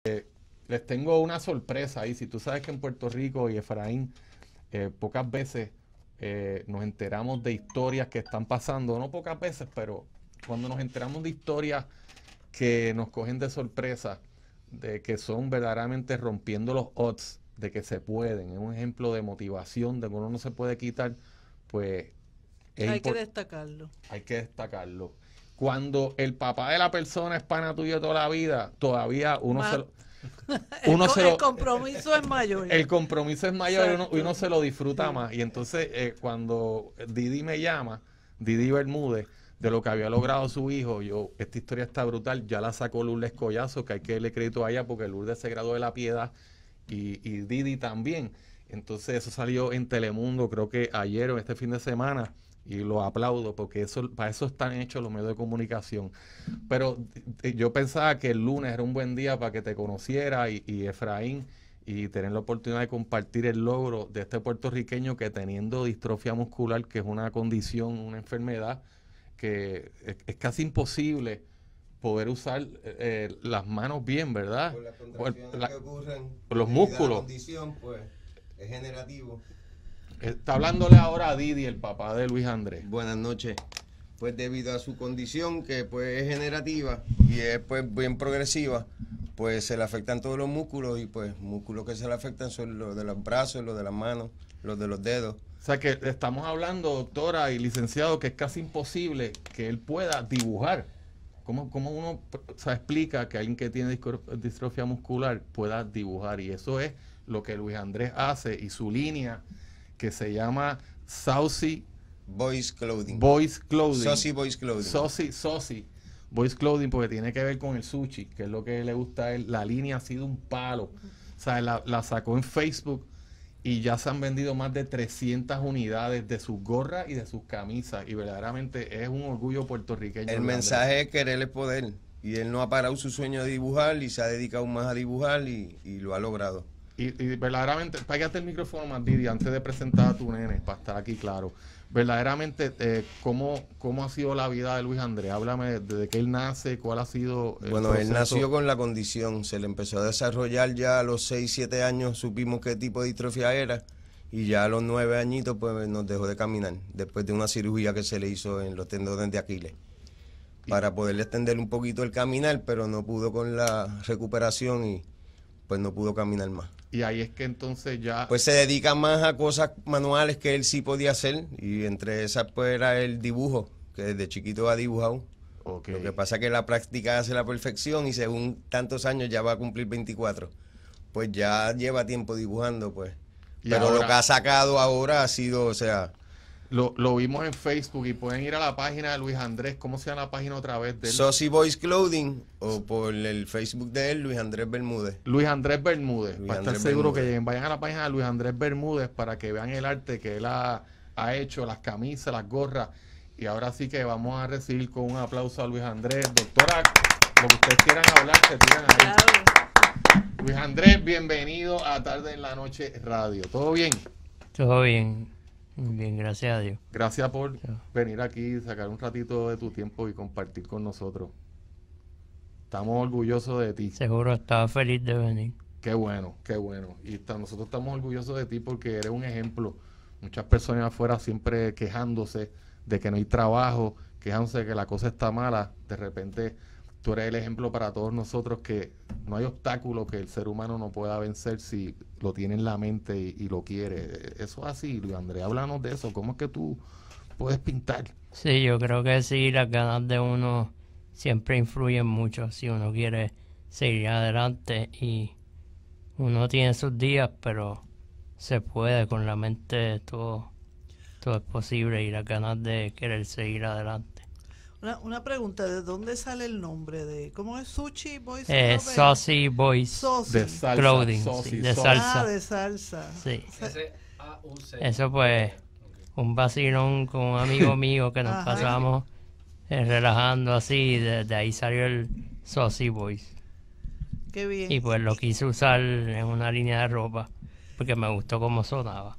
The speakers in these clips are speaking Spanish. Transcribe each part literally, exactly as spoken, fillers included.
Les tengo una sorpresa ahí. Si tú sabes que en Puerto Rico y Efraín, eh, pocas veces eh, nos enteramos de historias que están pasando, no pocas veces, pero cuando nos enteramos de historias que nos cogen de sorpresa, de que son verdaderamente rompiendo los odds, de que se pueden, es un ejemplo de motivación, de que uno no se puede quitar, pues es hay que destacarlo. Hay que destacarlo. Cuando el papá de la persona es pana tuyo toda la vida, todavía uno Ma se lo... Uno el, se lo, el compromiso es mayor. El compromiso es mayor y uno, y uno se lo disfruta sí. más. Y entonces eh, cuando Didi me llama, Didi Bermúdez, de lo que había logrado su hijo, yo, esta historia está brutal, ya la sacó Lourdes Collazo, que hay que darle crédito a ella porque Lourdes se graduó de La Piedad y, y Didi también. Entonces eso salió en Telemundo, creo que ayer o este fin de semana, y lo aplaudo porque eso, para eso están hechos los medios de comunicación. Pero eh, yo pensaba que el lunes era un buen día para que te conociera y, y Efraín y tener la oportunidad de compartir el logro de este puertorriqueño que teniendo distrofia muscular, que es una condición, una enfermedad que es, es casi imposible poder usar eh, las manos bien, ¿verdad? Por las contracciones la, que ocurren, por los músculos. La condición, pues, es generativo. Está hablándole ahora a Didi, el papá de Luis Andrés. Buenas noches. Pues debido a su condición, que pues es generativa y es pues bien progresiva, pues se le afectan todos los músculos y pues músculos que se le afectan son los de los brazos, los de las manos, los de los dedos. O sea que estamos hablando, doctora y licenciado, que es casi imposible que él pueda dibujar. ¿Cómo, cómo uno o sea, explica que alguien que tiene distrofia muscular pueda dibujar? Y eso es lo que Luis Andrés hace y su línea que se llama Saucy Boys Clothing. Boys Clothing. Saucy Boys Clothing. Saucy, Saucy Boys Clothing, porque tiene que ver con el sushi, que es lo que le gusta a él. La línea ha sido un palo. O sea, la, la sacó en Facebook y ya se han vendido más de trescientas unidades de sus gorras y de sus camisas. Y verdaderamente es un orgullo puertorriqueño. El mensaje es querer el poder. Y él no ha parado su sueño de dibujar y se ha dedicado más a dibujar y, y lo ha logrado. Y, y verdaderamente, pégate el micrófono más, Didi, antes de presentar a tu nene, para estar aquí claro. Verdaderamente, eh, ¿cómo, ¿cómo ha sido la vida de Luis Andrés? Háblame desde que él nace, cuál ha sido el Bueno, proceso. Él nació con la condición, se le empezó a desarrollar ya a los seis, siete años, supimos qué tipo de distrofia era, y ya a los nueve añitos pues nos dejó de caminar, después de una cirugía que se le hizo en los tendones de Aquiles, para poderle extender un poquito el caminar, pero no pudo con la recuperación y pues no pudo caminar más. Y ahí es que entonces ya... Pues se dedica más a cosas manuales que él sí podía hacer, y entre esas pues era el dibujo, que desde chiquito ha dibujado. Okay. Lo que pasa es que la práctica hace la perfección y según tantos años ya va a cumplir veinticuatro. Pues ya lleva tiempo dibujando, pues. Pero ahora, lo que ha sacado ahora ha sido, o sea... Lo, lo vimos en Facebook y pueden ir a la página de Luis Andrés. ¿Cómo se llama la página otra vez de él? Saucy Boys Clothing o por el Facebook de él, Luis Andrés Bermúdez. Luis Andrés Bermúdez. Luis para Andrés estar seguro Bermúdez. que lleguen, vayan a la página de Luis Andrés Bermúdez para que vean el arte que él ha, ha hecho, las camisas, las gorras. Y ahora sí que vamos a recibir con un aplauso a Luis Andrés. Doctora, lo que ustedes quieran hablar, se tiran ahí. Claro. Luis Andrés, bienvenido a Tarde en la Noche Radio. ¿Todo bien? Todo bien. Muy bien, gracias a Dios. Gracias por sí. venir aquí, sacar un ratito de tu tiempo y compartir con nosotros. Estamos orgullosos de ti. Seguro estaba feliz de venir. Qué bueno, qué bueno. Y está, nosotros estamos orgullosos de ti porque eres un ejemplo. Muchas personas afuera siempre quejándose de que no hay trabajo, quejándose de que la cosa está mala. De repente tú eres el ejemplo para todos nosotros que no hay obstáculo que el ser humano no pueda vencer si lo tiene en la mente y, y lo quiere. Eso es así, Luis Andrés, háblanos de eso. ¿Cómo es que tú puedes pintar? Sí, yo creo que sí, las ganas de uno siempre influyen mucho si uno quiere seguir adelante y uno tiene sus días, pero se puede, con la mente todo, todo es posible y las ganas de querer seguir adelante. Una, una pregunta, ¿de dónde sale el nombre? de ¿Cómo es? Sushi Boys eh, Saucy Boys Saucy. De salsa, Clothing, saucy, sí, de saucy. salsa. Ah, de salsa. Sí. S A U C. Eso pues, un vacilón con un amigo mío que nos Ajá. pasamos eh, relajando así, y de, de ahí salió el Saucy Boys. Qué bien. Y pues lo quise usar en una línea de ropa, porque me gustó cómo sonaba.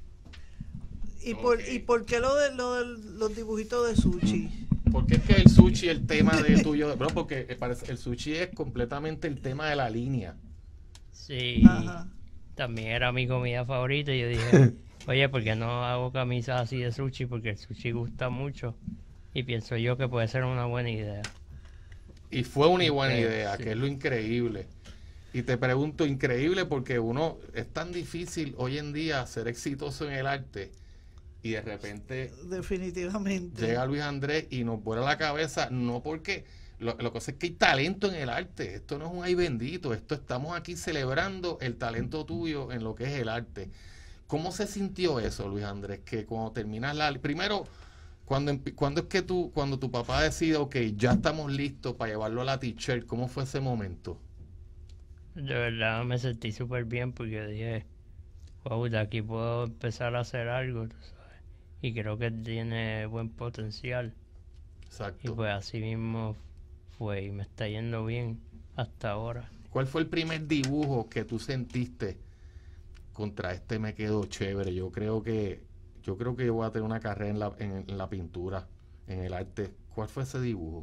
¿Y por, ¿y por qué lo de, lo de los dibujitos de sushi? Porque es que el sushi, el tema de tuyo, bueno, porque el sushi es completamente el tema de la línea. Sí, Ajá. también era mi comida favorita y yo dije, oye, ¿por qué no hago camisas así de sushi? Porque el sushi gusta mucho y pienso yo que puede ser una buena idea. Y fue una buena Sí, idea, sí. que es lo increíble. Y te pregunto, increíble porque uno, es tan difícil hoy en día ser exitoso en el arte y de repente Definitivamente. llega Luis Andrés y nos vuela la cabeza, no porque, lo, lo que pasa es que hay talento en el arte, esto no es un ay bendito, esto estamos aquí celebrando el talento tuyo en lo que es el arte. ¿Cómo se sintió eso, Luis Andrés? Que cuando terminas la... Primero, cuando, empi- cuando es que tú, cuando tu papá decide, ok, ya estamos listos para llevarlo a la t-shirt, ¿cómo fue ese momento? De verdad me sentí súper bien porque dije, wow, de aquí puedo empezar a hacer algo, tú sabes. Y creo que tiene buen potencial. Y Exacto. pues así mismo fue y me está yendo bien hasta ahora. ¿Cuál fue el primer dibujo que tú sentiste contra este me quedó chévere? Yo creo que yo creo que yo voy a tener una carrera en la, en, en la pintura, en el arte. ¿Cuál fue ese dibujo?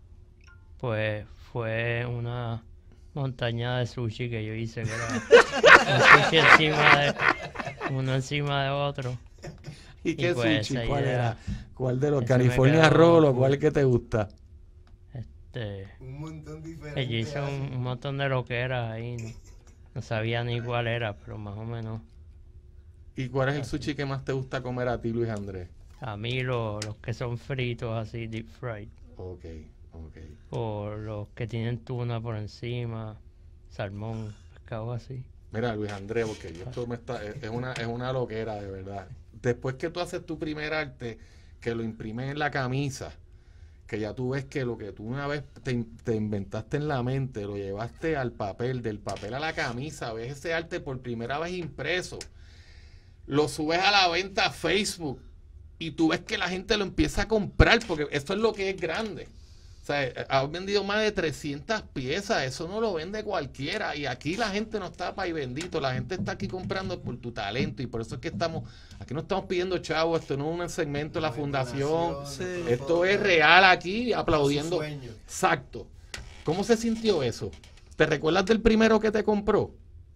Pues fue una montaña de sushi que yo hice, que era un sushi encima de, uno encima de otro. ¿Y qué pues, sushi? esa ¿Cuál idea- era? ¿Cuál de los ese me California quedó Roll o cool. cuál es que te gusta? Este, Un montón diferente. yo hice un, un montón de loqueras ahí, no, no sabía ni cuál era, pero más o menos. ¿Y cuál es el sushi que más te gusta comer a ti, Luis Andrés? A mí lo- los que son fritos así, deep fried, Ok, ok. o los que tienen tuna por encima, salmón, pescado así. Mira, Luis Andrés, porque yo esto me está, es es una, es una loquera, de verdad. Después que tú haces tu primer arte, que lo imprimes en la camisa, que ya tú ves que lo que tú una vez te, in- te inventaste en la mente, lo llevaste al papel, del papel a la camisa, ves ese arte por primera vez impreso, lo subes a la venta a Facebook y tú ves que la gente lo empieza a comprar, porque esto es lo que es grande. O sea, eh, has vendido más de trescientas piezas, eso no lo vende cualquiera. Y aquí la gente no está para y bendito, la gente está aquí comprando por tu talento. Y por eso es que estamos, aquí no estamos pidiendo chavos, esto no es un segmento de la fundación. Sí. Esto es real aquí, aplaudiendo. Su sueño. Exacto. ¿Cómo se sintió eso? ¿Te recuerdas del primero que te compró?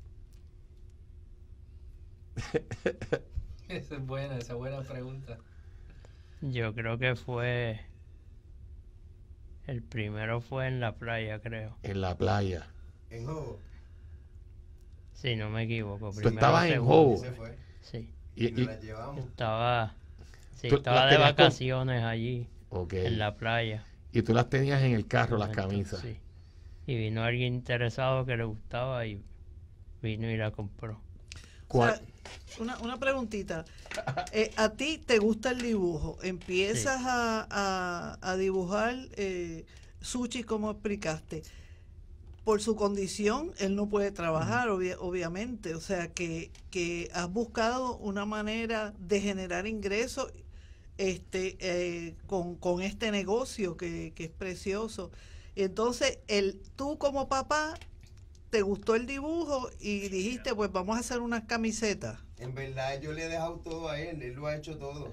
Esa es buena, esa es buena pregunta. Yo creo que fue, el primero fue en la playa, creo. En la playa. En Jobo. Si no me equivoco. Tú primero estabas en segundo. Jobo. Se fue. Sí, Y, Y, nos y- la llevamos. estaba, sí, ¿Tú estaba las de tenías con- vacaciones allí, ok. en la playa. Y tú las tenías en el carro, las Momento, camisas. Sí. Y vino alguien interesado que le gustaba y vino y la compró. O ¿Cuál? sea, una, una preguntita. Eh, ¿A ti te gusta el dibujo? ¿Empiezas Sí. a, a- a dibujar eh, sushi como explicaste? Por su condición, él no puede trabajar, obvia- obviamente. O sea, que, que has buscado una manera de generar ingresos este, eh, con, con este negocio que, que es precioso. Y entonces, el, tú como papá, te gustó el dibujo y dijiste, pues vamos a hacer unas camisetas. En verdad yo le he dejado todo a él, él lo ha hecho todo.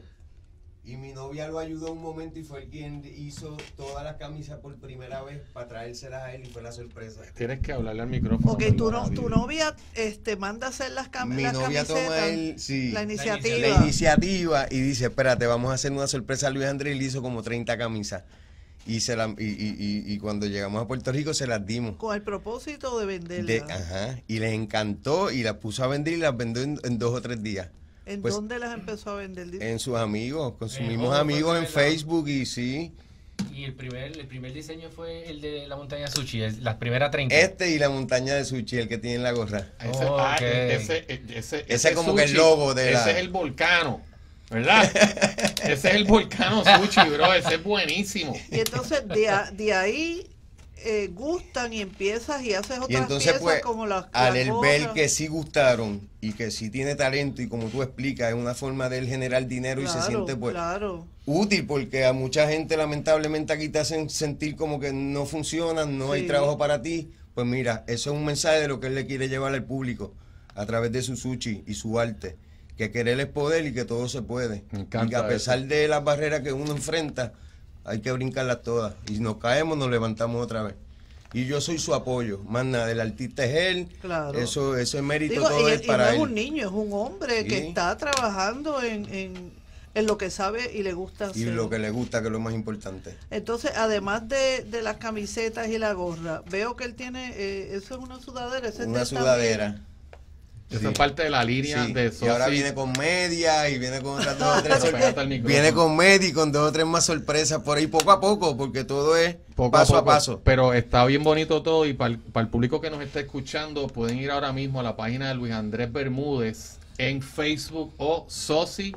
Y mi novia lo ayudó un momento y fue el quien hizo todas las camisas por primera vez para traérselas a él y fue la sorpresa. Tienes que hablarle al micrófono. Ok, tu, perdona, no, tu Vivi. novia este, manda a hacer las, cam Mi las novia camisetas, toma el, sí, la la iniciativa. iniciativa y dice, espérate, vamos a hacer una sorpresa a Luis Andrés y le hizo como treinta camisas. Y, se la, y, y, y, y cuando llegamos a Puerto Rico se las dimos. Con el propósito de venderlas. De, ajá, y les encantó y las puso a vender y las vendió en, en dos o tres días. ¿En pues, dónde las empezó a vender? En sus amigos, con sus En mismos Jobo, amigos fue en la- Facebook y sí. Y el primer, el primer diseño fue el de la montaña sushi, el- las primeras treinta. Este y la montaña de sushi, el que tiene en la gorra. Ese, Oh, ah, ok. ese, ese, Ese es como que el logo de ese la- es el volcano, ¿verdad? Ese es el volcano sushi, bro. Ese es buenísimo. Y entonces de, a- de ahí eh, gustan y empiezas y haces otras Y entonces, piezas pues, como las al las él ver gorras. que sí gustaron y que sí tiene talento y como tú explicas, es una forma de él generar dinero y se Claro, siente pues claro. útil porque a mucha gente lamentablemente aquí te hacen sentir como que no funcionan, no hay Sí. trabajo para ti. Pues mira, eso es un mensaje de lo que él le quiere llevar al público a través de su sushi y su arte. Que querer es poder y que todo se puede. Me encanta y que a pesar eso. de las barreras que uno enfrenta, hay que brincarlas todas. Y si nos caemos, nos levantamos otra vez. y yo soy su apoyo. Más nada, el artista es él. Claro. Eso, eso es mérito Digo, todo y, es y para no él. es un niño, es un hombre Sí. que está trabajando en, en, en lo que sabe y le gusta Y hacer. lo que le gusta, que es lo más importante. Entonces, además de, de las camisetas y la gorra, veo que él tiene, eh, eso es una sudadera. Ese es de Una él sudadera. también. Esa Sí. es parte de la línea Sí, de y ahora Sosi. viene con media y viene con otras dos o tres Pero pégate al micrófono. viene con media y con dos o tres más sorpresas por ahí poco a poco, porque todo es Poco paso a, poco, paso. Pero está bien bonito todo y para el, para el público que nos está escuchando pueden ir ahora mismo a la página de Luis Andrés Bermúdez en Facebook o Sosi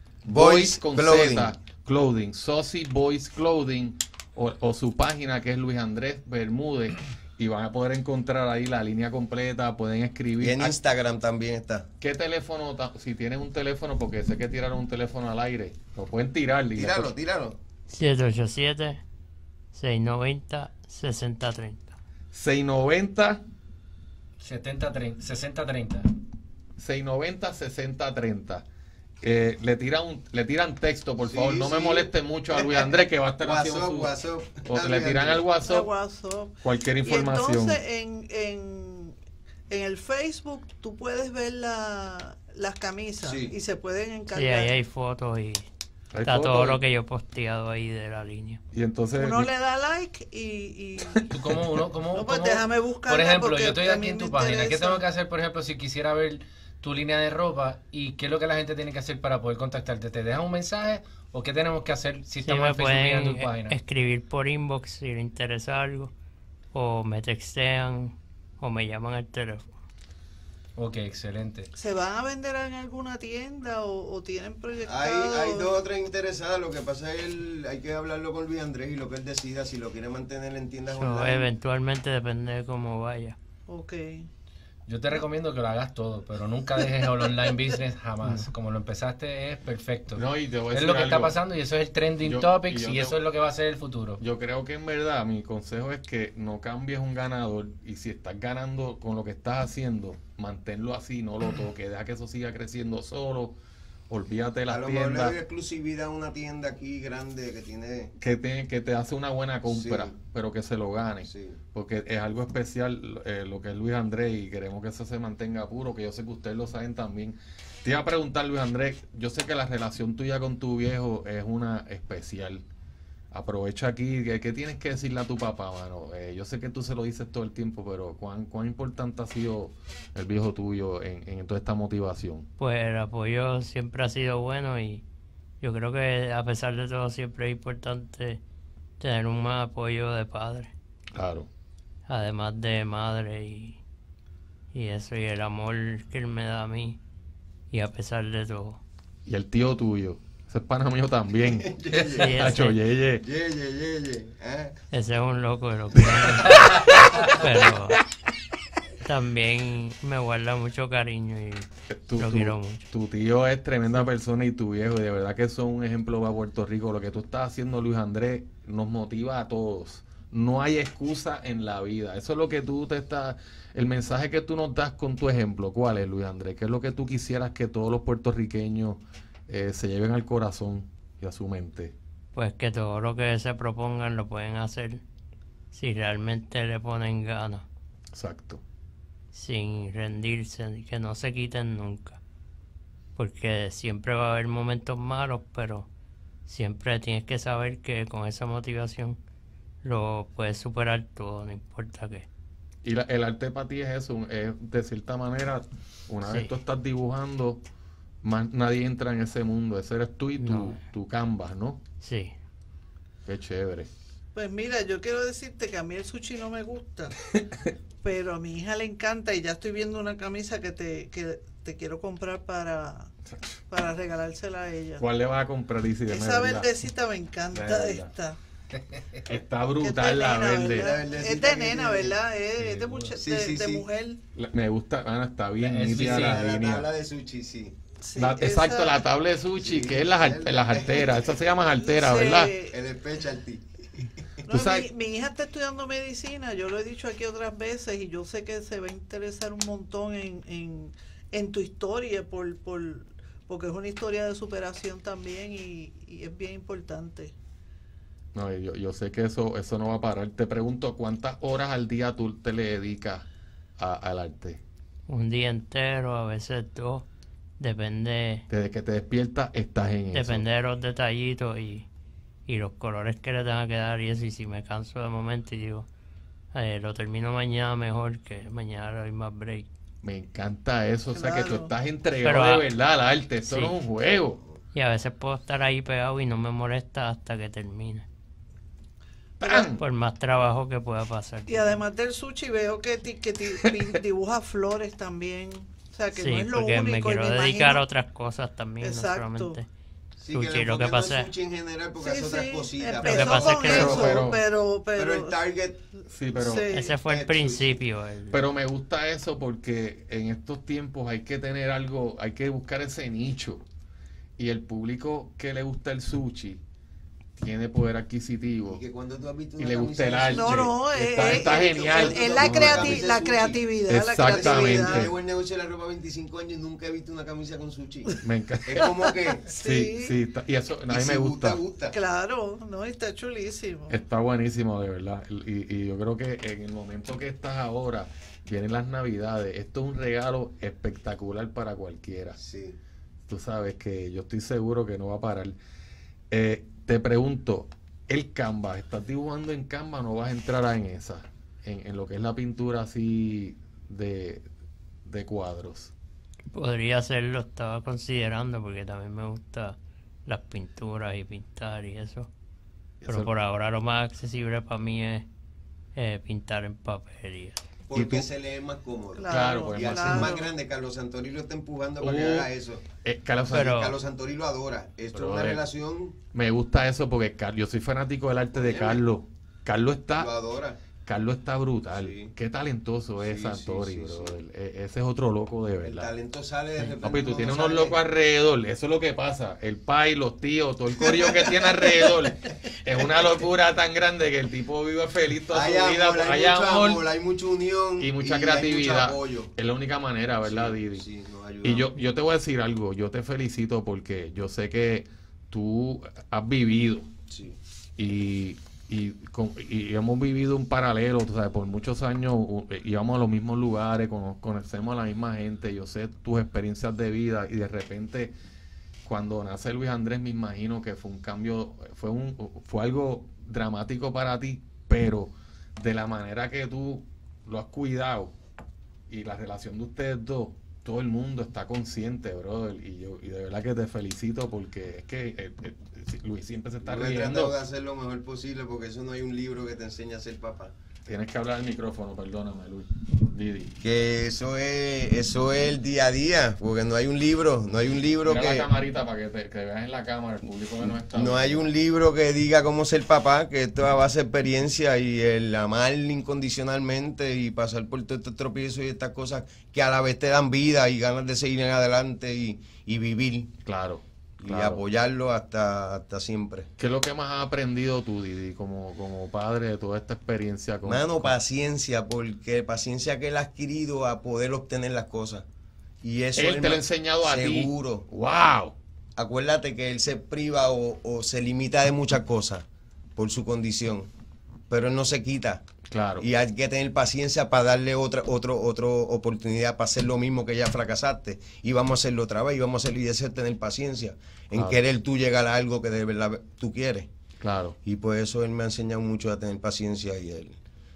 Boys Boys con Clothing. Z Clothing, Sosi Boys Clothing o, o su página que es Luis Andrés Bermúdez y van a poder encontrar ahí la línea completa, pueden escribir. Y en ¿A Instagram también está. ¿Qué teléfono? ta- Si tienes un teléfono, porque sé que tiraron un teléfono al aire, lo pueden tirar. y Tíralo, después- tíralo. siete ocho siete, seis nueve cero, seis cero tres cero. seis noventa setenta, treinta, sesenta, treinta. seis noventa, sesenta, treinta. Eh, le tiran un- le tiran texto, por Sí, favor. No me sí. moleste mucho a Luis Andrés, que va a estar haciendo WhatsApp, su... WhatsApp. O le Dale, tiran Andrés. al A WhatsApp WhatsApp. cualquier Y información. entonces en, en, en el Facebook tú puedes ver la, las camisas Sí. y se pueden Sí, encargar. ahí hay fotos y Hay está fotos todo y- lo que yo he posteado ahí de la línea. Y entonces... Uno le da like y... y ¿Tú cómo uno, cómo, No, pues cómo- déjame buscarla Por ejemplo, porque yo estoy a aquí mí en tu me página. ¿Qué interesa. tengo que hacer, por ejemplo, si quisiera ver tu línea de ropa y qué es lo que la gente tiene que hacer para poder contactarte? ¿Te dejan un mensaje o qué tenemos que hacer si Sí, estamos me en Facebook viendo pueden tu eh, página? escribir por inbox si les interesa algo, o me textean, o me llaman al teléfono. Ok, excelente. ¿Se van a vender en alguna tienda o, o tienen Hay, proyectado? hay dos o tres interesadas. Lo que pasa es que él- hay que hablarlo con Luis Andrés y lo que él decida, si lo quiere mantener en tiendas So, online. eventualmente depende de cómo vaya. Ok. Yo te recomiendo que lo hagas todo, pero nunca dejes el online business jamás. Como lo empezaste es perfecto. No, y te voy a es decir lo que está algo. pasando y eso es el trending Yo- topics y yo y, te- eso es lo que va a ser el futuro. Yo creo que en verdad mi consejo es que no cambies un ganador y si estás ganando con lo que estás haciendo, manténlo así, no lo toques, deja que eso siga creciendo solo, olvídate de A las lo mejor le tiendas doy exclusividad a una tienda aquí grande que tiene... que te, que te hace una buena compra, Sí. pero que se lo gane, Sí. porque es algo especial eh, lo que es Luis Andrés y queremos que eso se mantenga puro, que yo sé que ustedes lo saben también. Te iba a preguntar, Luis Andrés, yo sé que la relación tuya con tu viejo es una especial. Aprovecha aquí, ¿qué, qué tienes que decirle a tu papá, mano? Eh, yo sé que tú se lo dices todo el tiempo, pero ¿cuán, cuán importante ha sido el viejo tuyo en, en toda esta motivación? Pues el apoyo siempre ha sido bueno y yo creo que a pesar de todo siempre es importante tener un más apoyo de padre, Claro. además de madre y, y eso y el amor que él me da a mí y a pesar de todo. Y el tío tuyo, ese es pana mío también. Sí, Tacho, ese, Yeye. Ye, ye, ye, ye, ¿eh? ese es un loco de lo que pero también me guarda mucho cariño y Tu, lo tu- quiero mucho. tu tío es tremenda persona y tu viejo, y de verdad que son un ejemplo para Puerto Rico. Lo que tú estás haciendo, Luis Andrés, nos motiva a todos. No hay excusa en la vida. Eso es lo que tú te estás... El mensaje que tú nos das con tu ejemplo, ¿cuál es, Luis Andrés? ¿Qué es lo que tú quisieras que todos los puertorriqueños eh, se lleven al corazón y a su mente? Pues que todo lo que se propongan lo pueden hacer si realmente le ponen ganas, Exacto. sin rendirse, que no se quiten nunca. Porque siempre va a haber momentos malos, pero siempre tienes que saber que con esa motivación lo puedes superar todo, no importa qué. Y la- el arte para ti es eso, es de cierta manera, una vez Sí. tú estás dibujando, más nadie entra en ese mundo. Ese eres tú y tu, No. tu canvas, ¿no? Sí, Qué chévere. Pues mira, yo quiero decirte que a mí el sushi no me gusta, pero a mi hija le encanta y ya estoy viendo una camisa que te, que te quiero comprar para, para regalársela a ella. ¿Cuál le vas a comprar, Isi? Dime Esa verdad. verdecita me encanta De esta. Está Que brutal es de la nena, verde. ¿verdad? La verdecita Es de que nena, tiene. ¿verdad? Es, Sí, es de, mucha, sí, de, sí, de sí. mujer. La- Me gusta, Ana, está bien Es nítida sí, la la línea. tabla de sushi, sí. Sí, La- exacto, esa- la tabla de sushi, Sí, que es las, ar- el- las arteras. Esa se llama artera, Sí. ¿verdad? El specialty. No, Tú sabes- mi, mi hija está estudiando medicina, yo lo he dicho aquí otras veces y yo sé que se va a interesar un montón en, en, en tu historia por, por, porque es una historia de superación también y, y es bien importante. No, yo, yo sé que eso, eso no va a parar. Te pregunto, ¿cuántas horas al día tú te le dedicas a- al arte? Un día entero, a veces dos, depende, Desde que te despiertas, estás en depende de los detallitos y, y los colores que le tenga que dar y eso. Y si me canso de momento y digo, eh, lo termino mañana mejor, que mañana le doy más break. eso. Me encanta eso. O sea, que tú Claro. estás entregado Pero, de ah, verdad al arte. Eso sí. no es un juego. Y a veces puedo estar ahí pegado y no me molesta hasta que termine, ¡Pam! por más trabajo que pueda pasar. Y además del sushi veo que, ti- que ti- pin- dibuja flores también. O sea, que Sí, no es lo porque único. me y quiero me dedicar imagino- a otras cosas también, Exacto. no solamente Sí, sushi. que el Lo que enfoque no pasa es sushi en general porque Sí, hace otras sí, cositas. empezó Lo que pasa es con que- eso, Pero- pero, pero, Pero el target, Sí, pero, Sí. ese fue el Eh, principio. el- pero me gusta eso porque en estos tiempos hay que tener algo, hay que buscar ese nicho. Y el público que le gusta el sushi tiene poder adquisitivo. y que cuando tú has visto Y una le camisa gusta el de arte. sushi, no, no, es, Está- es- está es- genial. es- es la, Una creati- camisa de la sushi. creatividad, la Exactamente. creatividad. llevo el negocio de la ropa veinticinco años y nunca he visto una camisa con sushi. Me encanta. Es como que Sí, Sí. sí, está- y eso a y mí si me gusta. gusta. Claro, no, está chulísimo. Está buenísimo, de verdad. Y, y yo creo que en el momento que estás ahora, vienen las navidades, esto es un regalo espectacular para cualquiera. Sí. Tú sabes que yo estoy seguro que no va a parar. Eh, te pregunto, el Canva, ¿estás dibujando en Canva o no vas a entrar en esa? En, en lo que es la pintura así de, de cuadros. Podría hacerlo, estaba considerando, porque también me gusta las pinturas y pintar y eso. Pero Eso- por ahora lo más accesible para mí es eh, pintar en papel y eso. Porque tú? se lee más cómodo. Claro, pues, Y al ser claro. más grande, Carlos Santori lo está empujando para que Uh, haga eso. Eh, Carlos, Pero- Carlos Santori lo adora. Esto Pero, es una eh, relación, me gusta eso porque Car- yo soy fanático del arte de Óyeme. Carlos. Carlos lo está, adora. Carlos está brutal. Sí. Qué talentoso es Sí, Santori, sí, sí, brother. sí. E- ese es otro loco de El verdad. talento sale de repente. Papi, tú uno tienes no unos sabe- locos alrededor, eso es lo que pasa. El pai, los tíos, todo el corillo que tiene alrededor. Es una locura tan grande que el tipo vive feliz toda Hay su amor, vida. hay, Hay mucho amor amor, hay mucha unión y mucha hay creatividad. mucho apoyo. Es la única manera, ¿verdad, Sí, Didi? sí, nos Y ayudamos. yo, yo te voy a decir algo, yo te felicito porque yo sé que tú has vivido Sí. y, y, con- y hemos vivido un paralelo, tú sabes, por muchos años u- íbamos a los mismos lugares, cono- conocemos a la misma gente, yo sé tus experiencias de vida y de repente cuando nace Luis Andrés me imagino que fue un cambio, fue un fue algo dramático para ti, pero de la manera que tú lo has cuidado y la relación de ustedes dos, todo el mundo está consciente, brother, y yo y de verdad que te felicito porque es que eh, eh, Luis siempre se está Yo he riendo. tratado de hacer lo mejor posible porque eso no hay un libro que te enseñe a ser papá. Tienes que hablar al micrófono, perdóname, Luis. Didi. Que eso es, eso es el día a día, porque no hay un libro, no hay un libro Mira la que camarita para que, te, que veas en la cámara, el público que no está. no hay un libro que diga cómo ser papá, que esto es a base de experiencia y el amar incondicionalmente y pasar por todos estos tropiezos y estas cosas que a la vez te dan vida y ganas de seguir en adelante y, y vivir Claro. y claro. apoyarlo hasta, hasta siempre. ¿Qué es lo que más has aprendido tú, Didi, como, como padre de toda esta experiencia? Con, Mano, con- paciencia, porque paciencia que él ha adquirido a poder obtener las cosas. Y eso Él te lo ha me- enseñado a ti. seguro. ¡Wow! Acuérdate que él se priva o, o se limita de muchas cosas por su condición, pero él no se quita. Claro. Y hay que tener paciencia para darle otra otra otra oportunidad para hacer lo mismo que ya fracasaste. Y vamos a hacerlo otra vez, y vamos a hacerlo y eso es tener paciencia en Claro. querer tú llegar a algo que de verdad tú quieres. Claro. Y por eso él me ha enseñado mucho a tener paciencia y el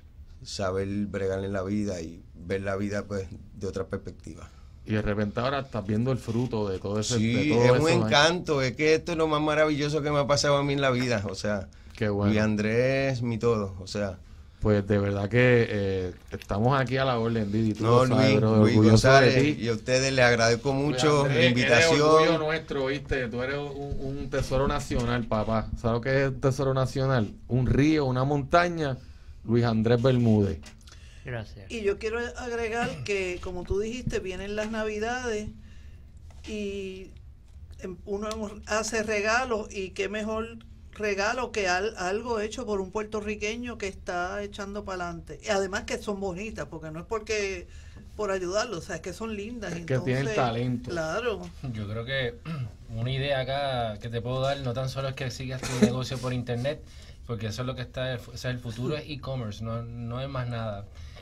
saber bregar en la vida y ver la vida pues de otra perspectiva. Y de repente ahora estás viendo el fruto de todo ese. de Sí, todo es eso, un ¿eh? encanto, es que esto es lo más maravilloso que me ha pasado a mí en la vida, o sea, Qué bueno. y Andrés es mi todo, o sea, Pues de verdad que eh, estamos aquí a la orden, Didi. Tú no, lo sabes, Luis, bro, Luis orgulloso de González, ti. y a ustedes les agradezco mucho Andrés, la eres invitación. orgullo nuestro, ¿viste? Tú eres un, un tesoro nacional, papá. ¿Sabes lo que es un tesoro nacional? Un río, una montaña. Luis Andrés Bermúdez. Gracias. Y yo quiero agregar que, como tú dijiste, vienen las Navidades y em, uno hace regalos y qué mejor regalo que al- algo hecho por un puertorriqueño que está echando para adelante. Y además que son bonitas, porque no es porque por ayudarlos, o sea, es que son lindas. Es que entonces, tienen talento. Claro. Yo creo que una idea acá que te puedo dar no tan solo es que sigas tu negocio por internet porque eso es lo que está, ese es el futuro, es e-commerce, no, no es más nada.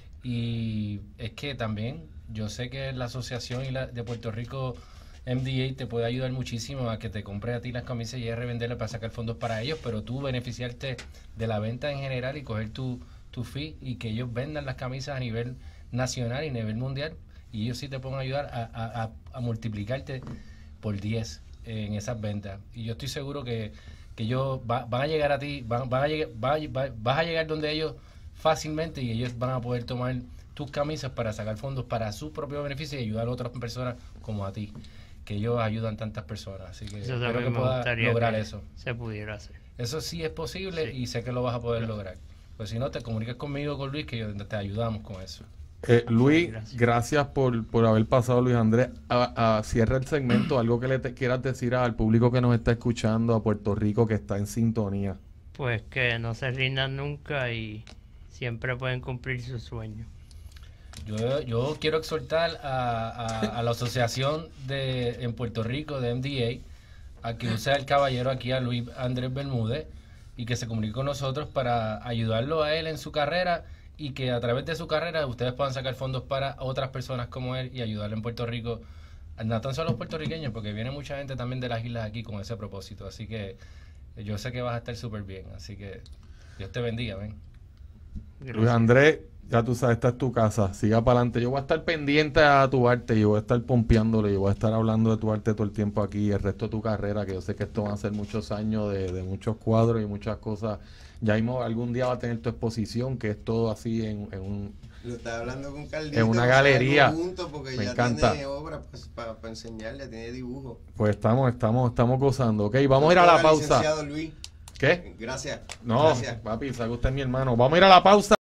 Y es que también yo sé que la asociación y la, de Puerto Rico M D A te puede ayudar muchísimo a que te compre a ti las camisas y a revenderlas para sacar fondos para ellos, pero tú beneficiarte de la venta en general y coger tu, tu fee y que ellos vendan las camisas a nivel nacional y a nivel mundial, y ellos sí te pueden ayudar a, a, a, a multiplicarte por diez en esas ventas. Y yo estoy seguro que, que ellos va, van a llegar a ti, van, van a llegar, va, va, vas a llegar donde ellos fácilmente, y ellos van a poder tomar tus camisas para sacar fondos para su propio beneficio y ayudar a otras personas como a ti, que ellos ayudan tantas personas. Así que Eso espero que me puedas gustaría lograr que eso. se pudiera hacer. Eso sí es posible, Sí. y sé que lo vas a poder lograr. Pues si no, te comunicas conmigo, con Luis, que yo, te ayudamos con eso. Eh, Luis, Gracias. gracias por, por haber pasado, Luis Andrés. A, a cierra el segmento, algo que le te, quieras decir al público que nos está escuchando, a Puerto Rico, que está en sintonía. Pues que no se rindan nunca y siempre pueden cumplir sus sueños. Yo, yo quiero exhortar a, a, a la asociación de en Puerto Rico de M D A a que use al caballero aquí, a Luis Andrés Bermúdez, y que se comunique con nosotros para ayudarlo a él en su carrera, y que a través de su carrera ustedes puedan sacar fondos para otras personas como él y ayudarle en Puerto Rico, no tan solo a los puertorriqueños, porque viene mucha gente también de las islas aquí con ese propósito. Así que yo sé que vas a estar súper bien, así que Dios te bendiga, ven. Luis Andrés, ya tú sabes, esta es tu casa, siga para adelante. Yo voy a estar pendiente a tu arte, yo voy a estar pompeándole, yo voy a estar hablando de tu arte todo el tiempo aquí, el resto de tu carrera, que yo sé que esto van a ser muchos años de, de muchos cuadros y muchas cosas. Ya mismo algún día va a tener tu exposición, que es todo así en, en un... Lo estaba hablando con Carlito. En una vamos a hacerlo galería. juntos porque Me ya encanta. tiene obra para pa, enseñarle, tiene dibujo. Pues estamos, estamos, estamos gozando. Ok, vamos a ir a la pausa. Licenciado Luis, ¿Qué? gracias. No, Gracias. papi, sabe usted es mi hermano. Vamos a ir a la pausa.